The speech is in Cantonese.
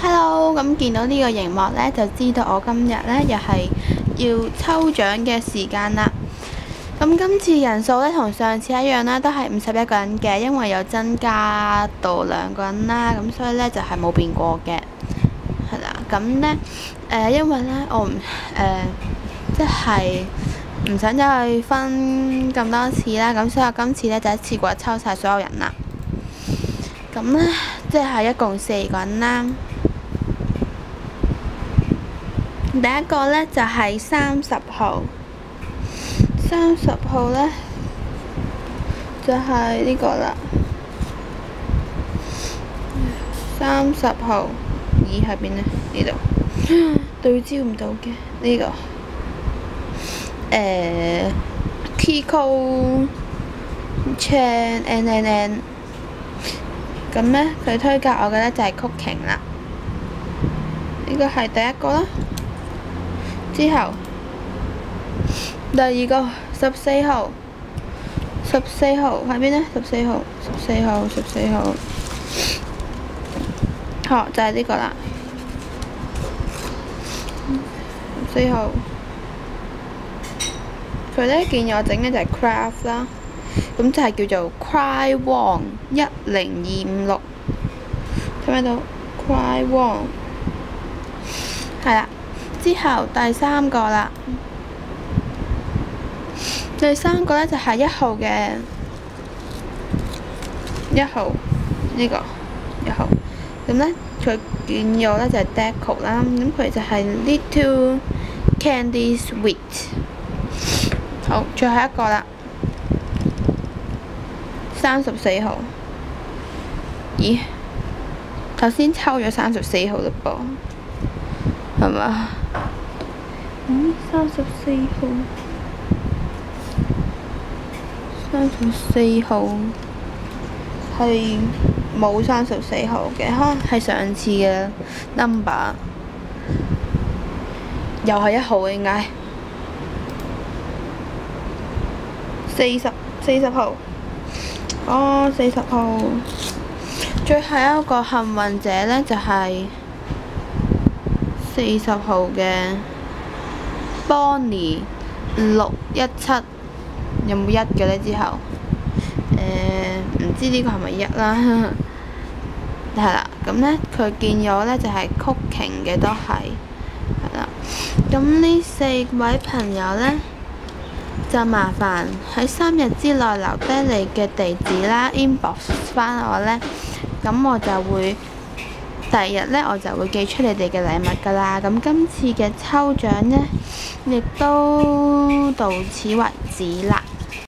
Hello，咁見到呢個熒幕呢，就知道我今日呢又係要抽獎嘅時間啦。咁今次人數呢，同上次一樣啦，都係51個人嘅，因為有增加到2個人啦，咁所以呢就係冇變過嘅，係啦。咁呢，因為呢我唔即係唔想再去分咁多次啦，咁所以我今次呢就一次過抽晒所有人啦。咁呢，即係一共4個人啦。第一個呢就係30號，30號呢就係呢個啦。30號2喺邊呢？呢度對焦唔到嘅呢個Kiko Chan NNN。咁呢，佢推介我嘅呢就係Cooking啦。呢個係第一個啦。之後第二個14號，14號喺邊呢？14號好，就係呢個啦。14號佢呢建議我整嘅就係 Craft 啦，咁就係叫做 Cry Wong 10256，睇唔睇到 Cry Wong？ 係啦。之後第3個啦，第3個呢就係1號嘅1號呢個1號，咁呢，佢建議我呢就係 Deco 啦，咁佢就係 Little Candy Sweet。好，最後一個啦，34號。咦？頭先抽咗34號嘞噃，係嘛？34號，34號係冇34號嘅，可能係上次嘅 number， 又係1號應該。40號，哦，40號。最後一個幸運者呢，就係40號嘅 Bonnie 617，有冇1嘅呢？之後唔知呢個係咪1啦？係啦，咁呢，佢建議我呢就係 Cooking 嘅都係啦。咁呢4位朋友呢，就麻煩喺3日之內留低你嘅地址啦 ，inbox 返我呢，咁我就會第二日呢，我就會寄出你哋嘅禮物㗎啦。咁今次嘅抽獎呢，亦都到此為止啦。